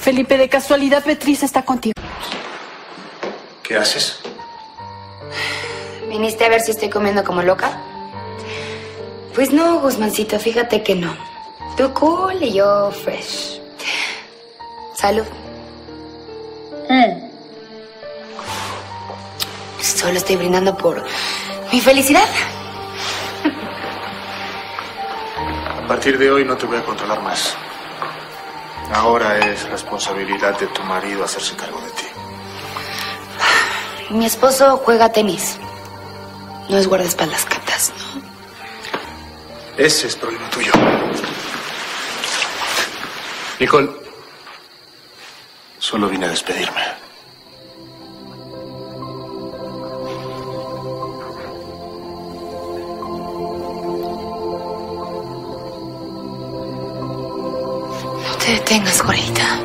Felipe, de casualidad Beatriz está contigo. ¿Qué haces? ¿Viniste a ver si estoy comiendo como loca? Pues no, Guzmancito, fíjate que no. Tú cool y yo fresh. Salud. Solo estoy brindando por mi felicidad. A partir de hoy no te voy a controlar más. Ahora es responsabilidad de tu marido hacerse cargo de ti. Mi esposo juega tenis. No es guardaespaldas, capaz, ¿no? Ese es problema tuyo. Nicole, solo vine a despedirme. No te detengas, Gorita.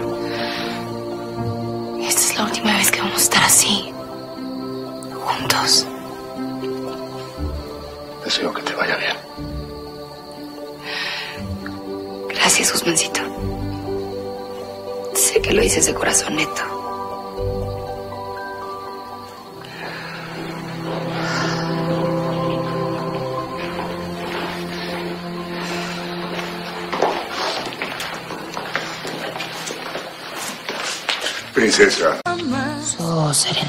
Esta es la última vez que vamos a estar así, juntos. Deseo que te vaya bien. Gracias, Guzmancito. Sé que lo dices de corazón neto. Princesa. Serena.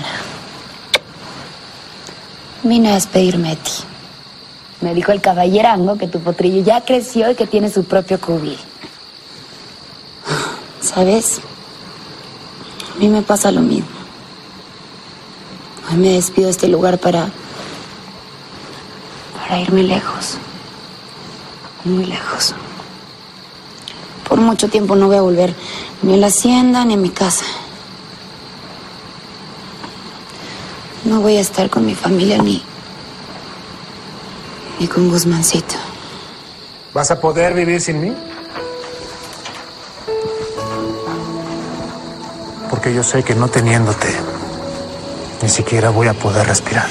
Vine a despedirme de ti. Me dijo el caballerango que tu potrillo ya creció y que tiene su propio cubil. ¿Sabes? A mí me pasa lo mismo. Hoy me despido de este lugar para irme lejos. Muy lejos. Por mucho tiempo no voy a volver ni a la hacienda ni a mi casa. No voy a estar con mi familia ni con Guzmancito. ¿Vas a poder vivir sin mí? Porque yo sé que no teniéndote, ni siquiera voy a poder respirar.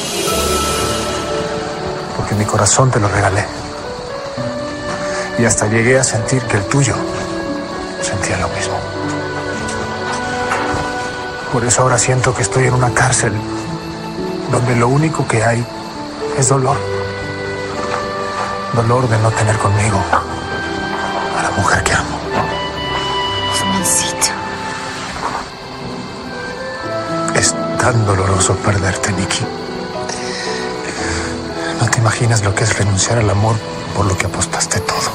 Porque mi corazón te lo regalé. Y hasta llegué a sentir que el tuyo sentía lo mismo. Por eso ahora siento que estoy en una cárcel donde lo único que hay es dolor. Dolor de no tener conmigo a la mujer que amo. Guzmancito. Es tan doloroso perderte, Nikki. No te imaginas lo que es renunciar al amor por lo que apostaste todo.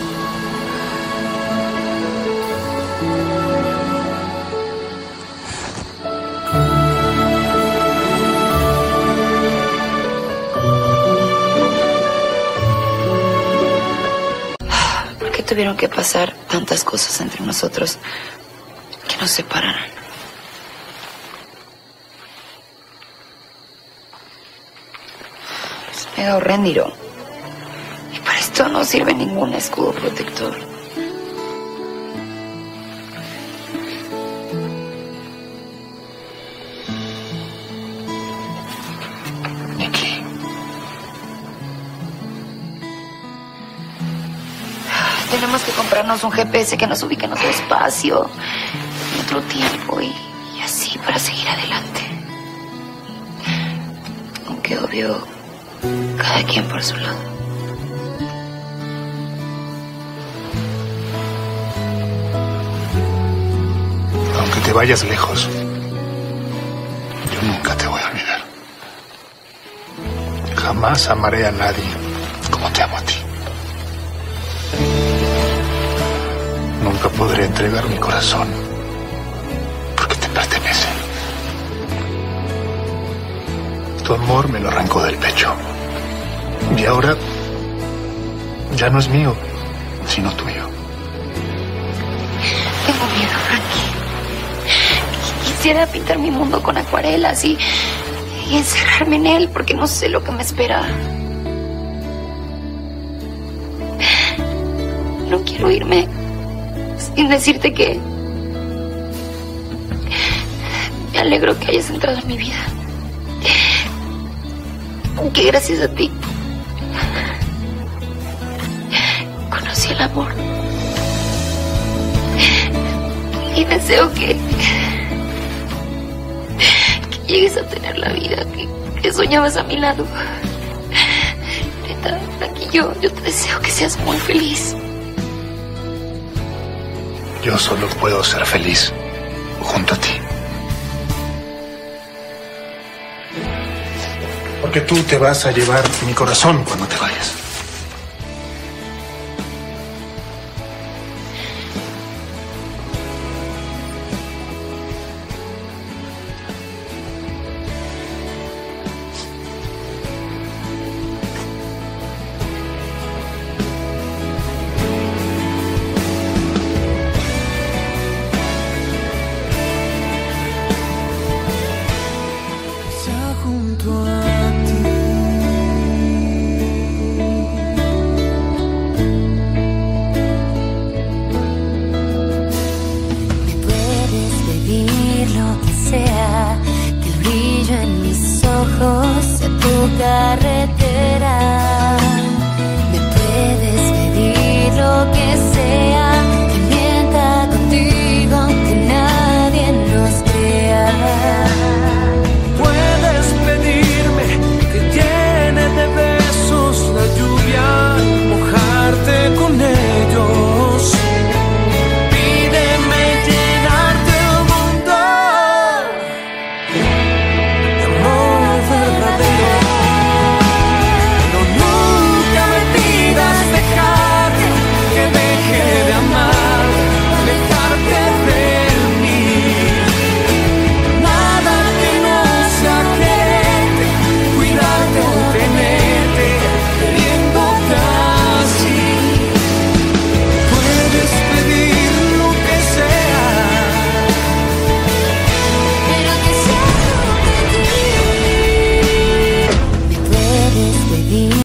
Tuvieron que pasar tantas cosas entre nosotros que nos separaron. Es mega horrendo. Y para esto no sirve ningún escudo protector. Nikki. Tenemos que comprarnos un GPS que nos ubique en otro espacio, en otro tiempo y así para seguir adelante. Aunque obvio, cada quien por su lado. Aunque te vayas lejos, yo nunca te voy a olvidar. Jamás amaré a nadie como te amo a ti. Nunca podré entregar mi corazón porque te pertenece. Tu amor me lo arrancó del pecho. Y ahora ya no es mío, sino tuyo. Tengo miedo, Frankie. Quisiera pintar mi mundo con acuarelas y encerrarme en él porque no sé lo que me espera. No quiero irme sin decirte que me alegro que hayas entrado en mi vida. Que gracias a ti conocí el amor. Y deseo que llegues a tener la vida que soñabas a mi lado. Neta, aquí yo te deseo que seas muy feliz. Yo solo puedo ser feliz junto a ti. Porque tú te vas a llevar mi corazón cuando te vayas.